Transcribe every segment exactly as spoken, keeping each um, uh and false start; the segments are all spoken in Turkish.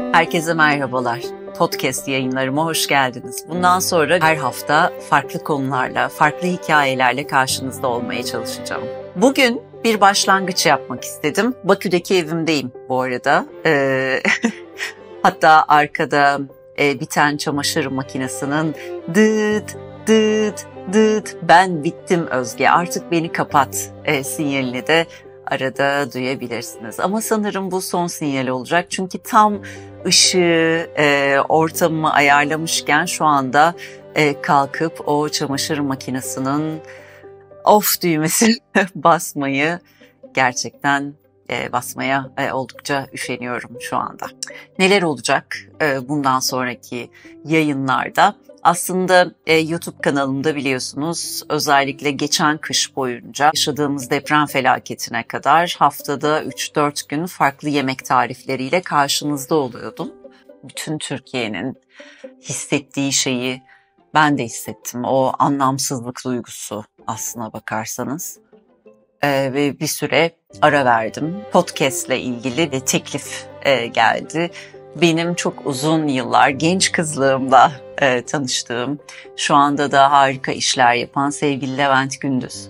Herkese merhabalar. Podcast yayınlarıma hoş geldiniz. Bundan sonra her hafta farklı konularla, farklı hikayelerle karşınızda olmaya çalışacağım. Bugün bir başlangıç yapmak istedim. Bakü'deki evimdeyim bu arada. Ee, hatta arkada e, biten çamaşır makinesinin dıt dıt dıt ben bittim Özge artık beni kapat e, sinyalini de arada duyabilirsiniz. Ama sanırım bu son sinyal olacak. Çünkü tam ışığı, e, ortamımı ayarlamışken şu anda e, kalkıp o çamaşır makinesinin off düğmesini basmayı gerçekten e, basmaya e, oldukça üşeniyorum şu anda. Neler olacak e, bundan sonraki yayınlarda? Aslında e, YouTube kanalımda biliyorsunuz özellikle geçen kış boyunca yaşadığımız deprem felaketine kadar haftada üç dört gün farklı yemek tarifleriyle karşınızda oluyordum. Bütün Türkiye'nin hissettiği şeyi ben de hissettim. O anlamsızlık duygusu aslına bakarsanız. Ee, ve bir süre ara verdim. Podcast'le ilgili de teklif e, geldi. Benim çok uzun yıllar genç kızlığımda e, tanıştığım, şu anda da harika işler yapan sevgili Levent Gündüz.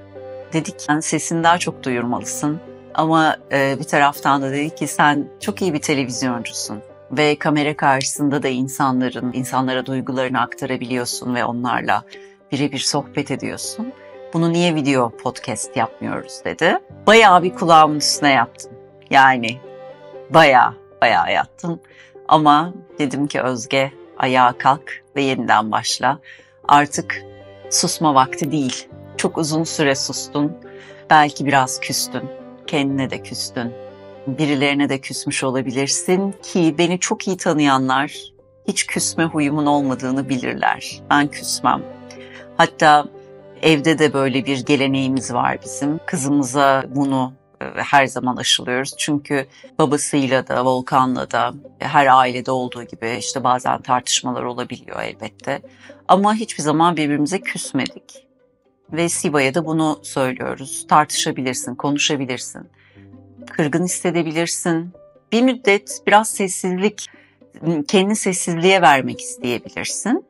Dedi ki yani sesini daha çok duyurmalısın ama e, bir taraftan da dedi ki sen çok iyi bir televizyoncusun ve kamera karşısında da insanların insanlara duygularını aktarabiliyorsun ve onlarla birebir sohbet ediyorsun. Bunu niye video podcast yapmıyoruz dedi. Bayağı bir kulağımın üstüne yattım. Yani bayağı bayağı yattım. Ama dedim ki Özge ayağa kalk ve yeniden başla. Artık susma vakti değil. Çok uzun süre sustun. Belki biraz küstün. Kendine de küstün. Birilerine de küsmüş olabilirsin ki beni çok iyi tanıyanlar hiç küsme huyumun olmadığını bilirler. Ben küsmem. Hatta evde de böyle bir geleneğimiz var bizim. Kızımıza bunu her zaman aşılıyoruz. Çünkü babasıyla da, Volkan'la da her ailede olduğu gibi işte bazen tartışmalar olabiliyor elbette. Ama hiçbir zaman birbirimize küsmedik. Ve Siba'ya da bunu söylüyoruz. Tartışabilirsin, konuşabilirsin. Kırgın hissedebilirsin. Bir müddet biraz sessizlik, kendini sessizliğe vermek isteyebilirsin.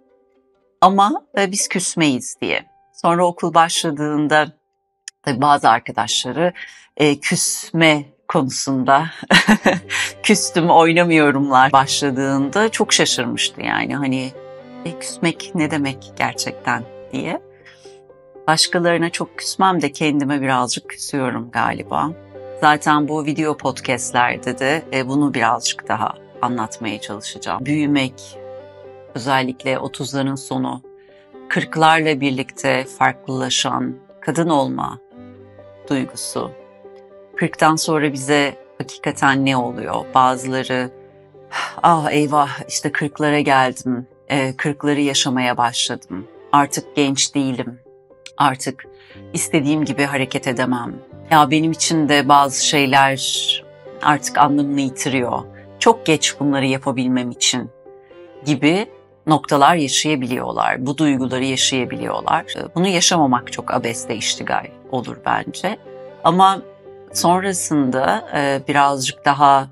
Ama biz küsmeyiz diye. Sonra okul başladığında tabii bazı arkadaşları e, küsme konusunda küstüm oynamıyorumlar başladığında çok şaşırmıştı yani hani e, küsmek ne demek gerçekten diye. Başkalarına çok küsmem de kendime birazcık küsüyorum galiba. Zaten bu video podcastlerde de e, bunu birazcık daha anlatmaya çalışacağım. Büyümek, özellikle otuzların sonu, kırklarla birlikte farklılaşan kadın olma duygusu. kırktan sonra bize hakikaten ne oluyor? Bazıları ah eyvah işte kırklara geldim, kırkları yaşamaya başladım. Artık genç değilim, artık istediğim gibi hareket edemem. Ya benim için de bazı şeyler artık anlamını yitiriyor. Çok geç bunları yapabilmem için gibi noktalar yaşayabiliyorlar. Bu duyguları yaşayabiliyorlar. Bunu yaşamamak çok abeste iştigal olur bence. Ama sonrasında birazcık daha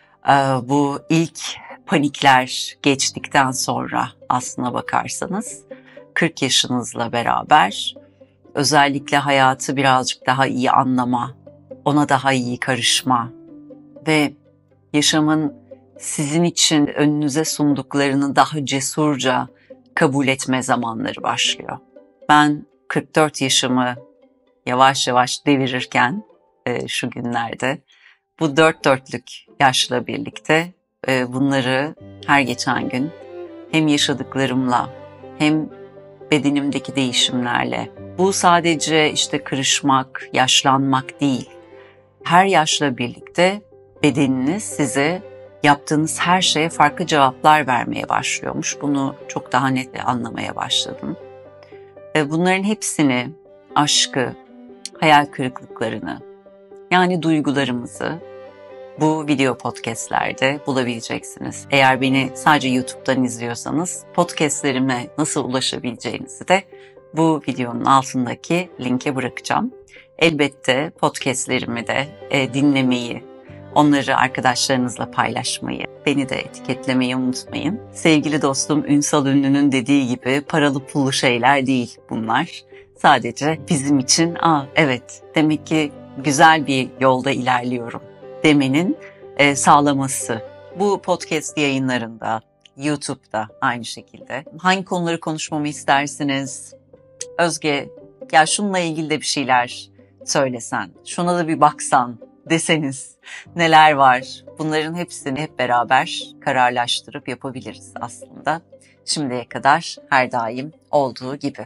bu ilk panikler geçtikten sonra aslına bakarsanız kırk yaşınızla beraber özellikle hayatı birazcık daha iyi anlama, ona daha iyi karışma ve yaşamın sizin için önünüze sunduklarını daha cesurca kabul etme zamanları başlıyor. Ben kırk dört yaşımı yavaş yavaş devirirken e, şu günlerde bu dört dörtlük yaşla birlikte e, bunları her geçen gün hem yaşadıklarımla hem bedenimdeki değişimlerle, bu sadece işte kırışmak, yaşlanmak değil. Her yaşla birlikte bedeniniz size yaptığınız her şeye farklı cevaplar vermeye başlıyormuş. Bunu çok daha net anlamaya başladım. Bunların hepsini, aşkı, hayal kırıklıklarını, yani duygularımızı bu video podcastlerde bulabileceksiniz. Eğer beni sadece YouTube'dan izliyorsanız podcastlerime nasıl ulaşabileceğinizi de bu videonun altındaki linke bırakacağım. Elbette podcastlerimi de e, dinlemeyi, Onları arkadaşlarınızla paylaşmayı, beni de etiketlemeyi unutmayın. Sevgili dostum Ünsal Ünlü'nün dediği gibi paralı pullu şeyler değil bunlar. Sadece bizim için, aa evet demek ki güzel bir yolda ilerliyorum demenin e, sağlaması. Bu podcast yayınlarında, YouTube'da aynı şekilde. Hangi konuları konuşmamı istersiniz? Özge, ya şununla ilgili de bir şeyler söylesen, şuna da bir baksan deseniz neler var? Bunların hepsini hep beraber kararlaştırıp yapabiliriz aslında. Şimdiye kadar her daim olduğu gibi.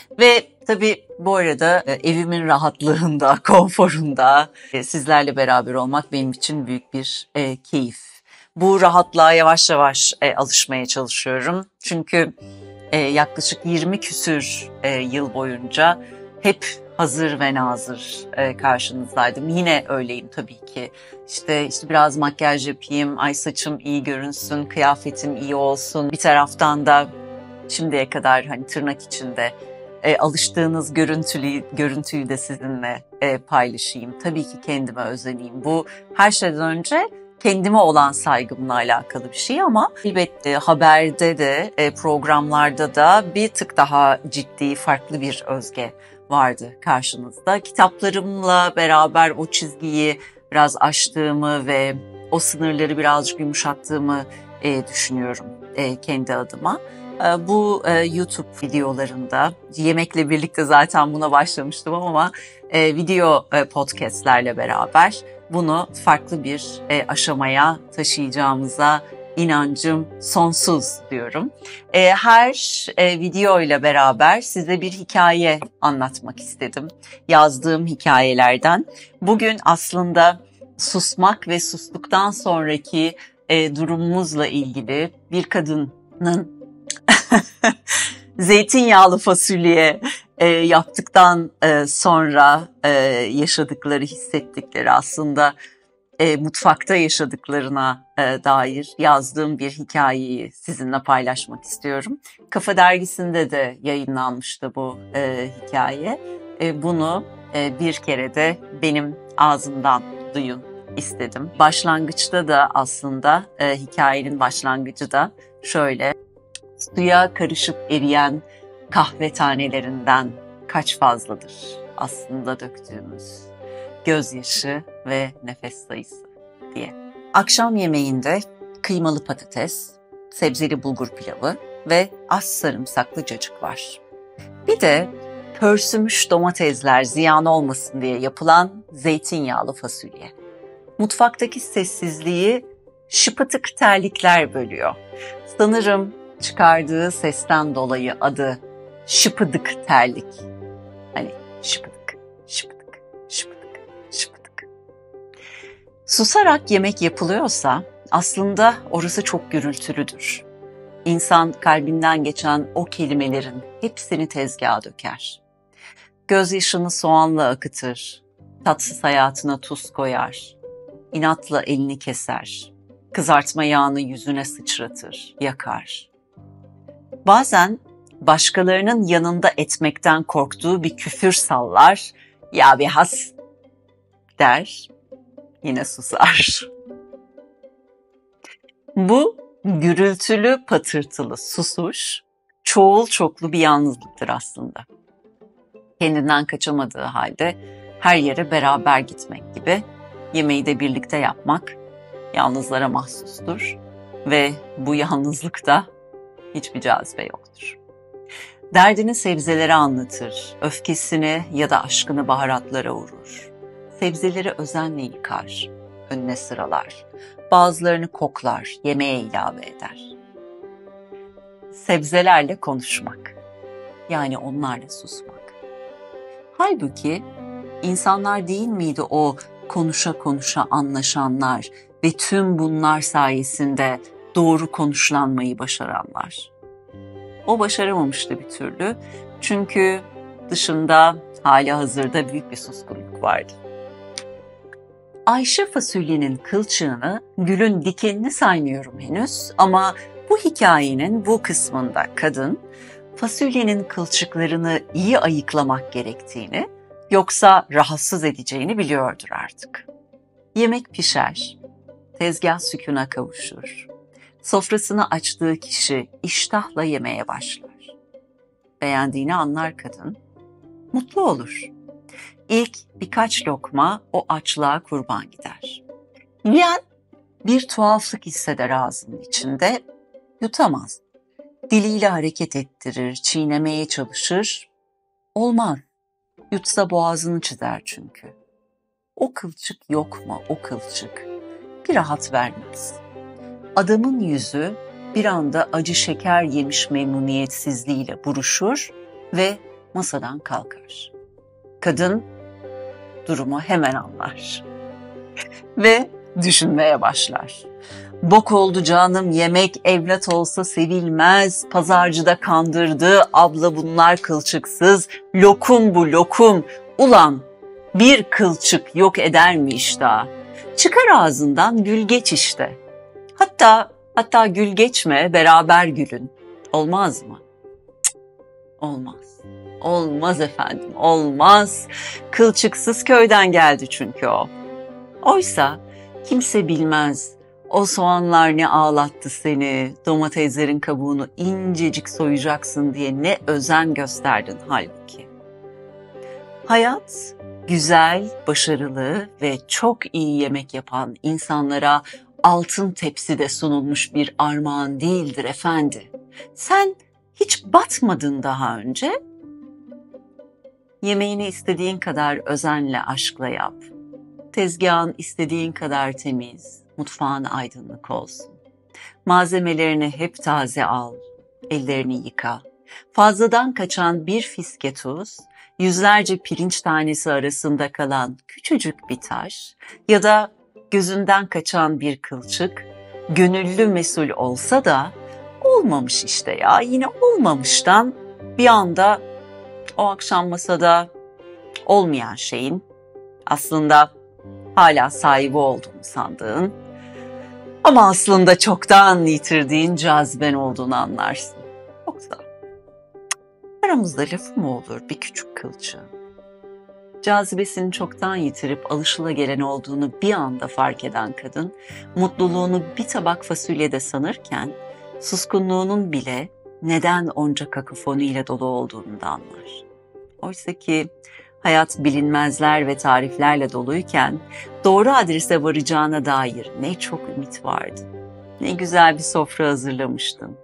Ve tabii bu arada evimin rahatlığında, konforunda sizlerle beraber olmak benim için büyük bir e, keyif. Bu rahatlığa yavaş yavaş e, alışmaya çalışıyorum. Çünkü e, yaklaşık yirmi küsür e, yıl boyunca hep hazır ve nazır e, karşınızdaydım. Yine öyleyim tabii ki. İşte işte biraz makyaj yapayım, ay saçım iyi görünsün, kıyafetim iyi olsun. Bir taraftan da şimdiye kadar hani tırnak içinde e, alıştığınız görüntülü, görüntüyü de sizinle e, paylaşayım. Tabii ki kendime özeneyim. Bu her şeyden önce kendime olan saygımla alakalı bir şey ama elbette haberde de e, programlarda da bir tık daha ciddi, farklı bir Özge vardı karşınızda. Kitaplarımla beraber o çizgiyi biraz aştığımı ve o sınırları birazcık yumuşattığımı e, düşünüyorum e, kendi adıma. E, bu e, YouTube videolarında, yemekle birlikte zaten buna başlamıştım ama e, video e, podcastlerle beraber bunu farklı bir e, aşamaya taşıyacağımıza inancım sonsuz diyorum. E, her e, video ile beraber size bir hikaye anlatmak istedim. Yazdığım hikayelerden. Bugün aslında susmak ve sustuktan sonraki e, durumumuzla ilgili bir kadının zeytinyağlı fasulye e, yaptıktan e, sonra e, yaşadıkları, hissettikleri aslında e, mutfakta yaşadıklarına e, dair yazdığım bir hikayeyi sizinle paylaşmak istiyorum. Kafa Dergisi'nde de yayınlanmıştı bu e, hikaye. E, bunu e, bir kere de benim ağzımdan duyun istedim. Başlangıçta da aslında e, hikayenin başlangıcı da şöyle: suya karışıp eriyen kahve tanelerinden kaç fazladır aslında döktüğümüz gözyaşı ve nefes sayısı diye. Akşam yemeğinde kıymalı patates, sebzeli bulgur pilavı ve az sarımsaklı cacık var. Bir de pörsümüş domatesler ziyan olmasın diye yapılan zeytinyağlı fasulye. Mutfaktaki sessizliği şıpıtık terlikler bölüyor. Sanırım çıkardığı sesten dolayı adı şıpıdık terlik. Hani şıpıdık, şıpıdık, şıpıdık, şıpıdık. Susarak yemek yapılıyorsa aslında orası çok gürültülüdür. İnsan kalbinden geçen o kelimelerin hepsini tezgaha döker. Gözyaşını soğanla akıtır, tatsız hayatına tuz koyar, inatla elini keser, kızartma yağını yüzüne sıçratır, yakar. Bazen başkalarının yanında etmekten korktuğu bir küfür sallar, ya bir has der, yine susar. Bu gürültülü patırtılı susuş, çoğul çoklu bir yalnızlıktır aslında. Kendinden kaçamadığı halde her yere beraber gitmek gibi, yemeği de birlikte yapmak yalnızlara mahsustur ve bu yalnızlıkta hiçbir cazibe yoktur. Derdini sebzelere anlatır, öfkesini ya da aşkını baharatlara vurur. Sebzeleri özenle yıkar, önüne sıralar, bazılarını koklar, yemeğe ilave eder. Sebzelerle konuşmak, yani onlarla susmak. Halbuki insanlar değil miydi o konuşa konuşa anlaşanlar ve tüm bunlar sayesinde doğru konuşlanmayı başaranlar? O başaramamıştı bir türlü. Çünkü dışında hali hazırda büyük bir suskunluk vardı. Ayşe fasulyenin kılçığını, gülün dikenini saymıyorum henüz ama bu hikayenin bu kısmında kadın fasulyenin kılçıklarını iyi ayıklamak gerektiğini, yoksa rahatsız edeceğini biliyordur artık. Yemek pişer, tezgah sükûna kavuşur. Sofrasını açtığı kişi iştahla yemeye başlar. Beğendiğini anlar kadın, mutlu olur. İlk birkaç lokma o açlığa kurban gider. Yiyen bir tuhaflık hisseder ağzının içinde, yutamaz. Diliyle hareket ettirir, çiğnemeye çalışır. Olmaz. Yutsa boğazını çizer çünkü. O kılçık yok mu, o kılçık? Bir rahat vermez. Adamın yüzü bir anda acı şeker yemiş memnuniyetsizliğiyle buruşur ve masadan kalkar. Kadın durumu hemen anlar ve düşünmeye başlar. Bok oldu canım, yemek evlat olsa sevilmez, pazarcıda kandırdı, abla bunlar kılçıksız, lokum bu lokum, ulan bir kılçık yok eder mi iştah? Çıkar ağzından gül geç işte. Hatta hatta gül geçme, beraber gülün. Olmaz mı? Cık, olmaz. Olmaz efendim, olmaz. Kılçıksız köyden geldi çünkü o. Oysa kimse bilmez. O soğanlar ne ağlattı seni, domateslerin kabuğunu incecik soyacaksın diye ne özen gösterdin halbuki. Hayat, güzel, başarılı ve çok iyi yemek yapan insanlara altın tepside sunulmuş bir armağan değildir efendi. Sen hiç batmadın daha önce. Yemeğini istediğin kadar özenle, aşkla yap. Tezgahın istediğin kadar temiz, mutfağın aydınlık olsun. Malzemelerini hep taze al, ellerini yıka. Fazladan kaçan bir fiske tuz, yüzlerce pirinç tanesi arasında kalan küçücük bir taş ya da gözünden kaçan bir kılçık, gönüllü mesul olsa da olmamış işte ya, yine olmamıştan bir anda o akşam masada olmayan şeyin aslında hala sahibi olduğunu sandığın ama aslında çoktan yitirdiğin caziben olduğunu anlarsın. Yoksa aramızda lafı mı olur bir küçük kılçığın? Cazibesini çoktan yitirip alışılagelen olduğunu bir anda fark eden kadın, mutluluğunu bir tabak fasulyede sanırken, suskunluğunun bile neden onca kakofoniyle dolu olduğunu da anlar. Oysa ki hayat bilinmezler ve tariflerle doluyken doğru adrese varacağına dair ne çok ümit vardı. Ne güzel bir sofra hazırlamıştın.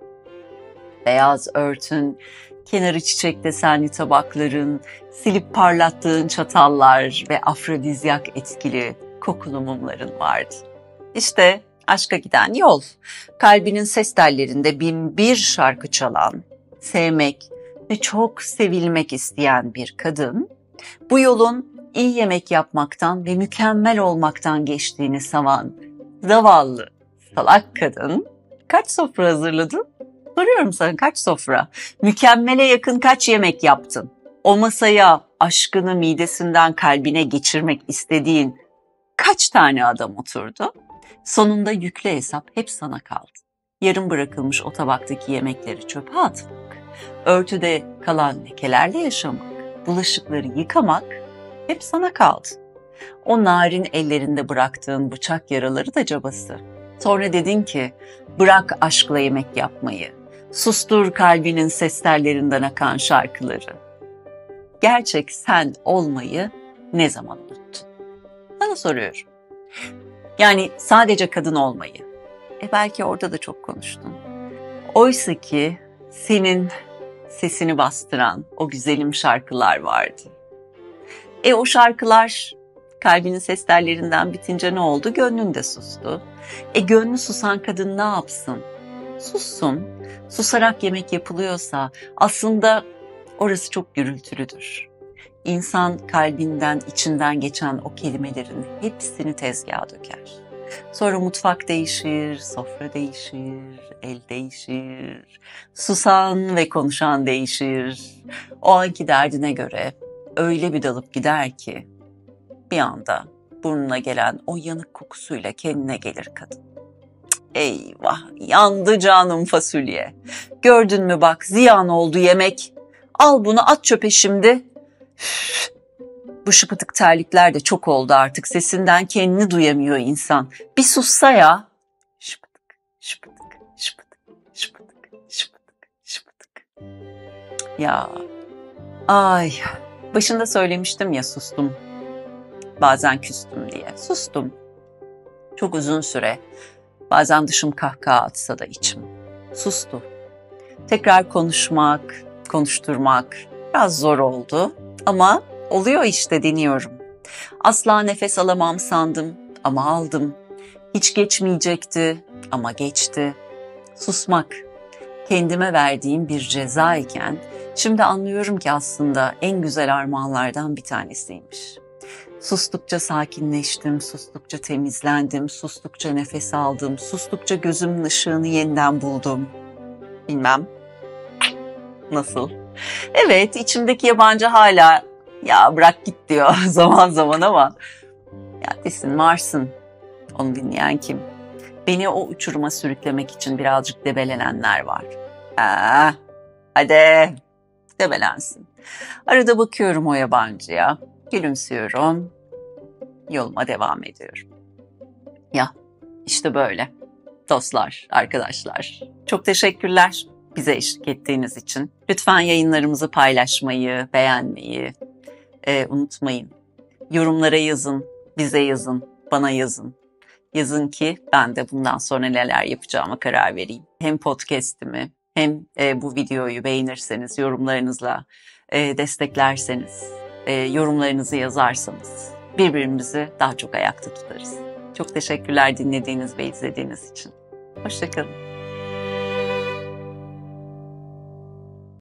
Beyaz örtün, kenarı çiçek desenli tabakların, silip parlattığın çatallar ve afrodizyak etkili kokulu mumların vardı. İşte aşka giden yol. Kalbinin ses tellerinde bin bir şarkı çalan, sevmek ve çok sevilmek isteyen bir kadın, bu yolun iyi yemek yapmaktan ve mükemmel olmaktan geçtiğini savan zavallı, salak kadın kaç sofra hazırladın? Soruyorum sana, kaç sofra? Mükemmele yakın kaç yemek yaptın? O masaya aşkını midesinden kalbine geçirmek istediğin kaç tane adam oturdu? Sonunda yüklü hesap hep sana kaldı. Yarım bırakılmış o tabaktaki yemekleri çöpe atmak, örtüde kalan lekelerle yaşamak, bulaşıkları yıkamak hep sana kaldı. O narin ellerinde bıraktığın bıçak yaraları da cabası. Sonra dedin ki, bırak aşkla yemek yapmayı, sustur kalbinin ses tellerinden akan şarkıları. Gerçek sen olmayı ne zaman unuttun? Sana soruyorum. Yani sadece kadın olmayı. E belki orada da çok konuştun. Oysa ki senin sesini bastıran o güzelim şarkılar vardı. E o şarkılar kalbinin ses tellerinden bitince ne oldu? Gönlün de sustu. E gönlü susan kadın ne yapsın? Sussun. Susarak yemek yapılıyorsa aslında orası çok gürültülüdür. İnsan kalbinden, içinden geçen o kelimelerin hepsini tezgaha döker. Sonra mutfak değişir, sofra değişir, el değişir, susan ve konuşan değişir. O anki derdine göre öyle bir dalıp gider ki bir anda burnuna gelen o yanık kokusuyla kendine gelir kadın. Eyvah, yandı canım fasulye. Gördün mü bak, ziyan oldu yemek. Al bunu at çöpe şimdi. Üf, Bu şıpıdık terlikler de çok oldu artık. Sesinden kendini duyamıyor insan. Bir sussa ya. Şıpıdık, şıpıdık, şıpıdık, şıpıdık, şıpıdık, şıpıdık. Ya, ay, başında söylemiştim ya sustum. Bazen küstüm diye. Sustum. Çok uzun süre. Bazen dışım kahkaha atsa da içim. Sustu. Tekrar konuşmak, konuşturmak biraz zor oldu. Ama oluyor işte, deniyorum. Asla nefes alamam sandım ama aldım. Hiç geçmeyecekti ama geçti. Susmak kendime verdiğim bir ceza iken şimdi anlıyorum ki aslında en güzel armağanlardan bir tanesiymiş. Sustukça sakinleştim, sustukça temizlendim, sustukça nefes aldım, sustukça gözümün ışığını yeniden buldum. Bilmem nasıl? Evet, içimdeki yabancı hala ya bırak git diyor zaman zaman ama ya desin varsın, onu dinleyen kim? Beni o uçuruma sürüklemek için birazcık debelenenler var. Aa, hadi debelensin. Arada bakıyorum o yabancıya, gülümsüyorum, yoluma devam ediyorum. Ya işte böyle dostlar, arkadaşlar. Çok teşekkürler bize eşlik ettiğiniz için. Lütfen yayınlarımızı paylaşmayı, beğenmeyi e, unutmayın. Yorumlara yazın, bize yazın, bana yazın. Yazın ki ben de bundan sonra neler yapacağıma karar vereyim. Hem podcast'imi hem e, bu videoyu beğenirseniz, yorumlarınızla e, desteklerseniz, e, yorumlarınızı yazarsanız birbirimizi daha çok ayakta tutarız. Çok teşekkürler dinlediğiniz ve izlediğiniz için. Hoşça kalın.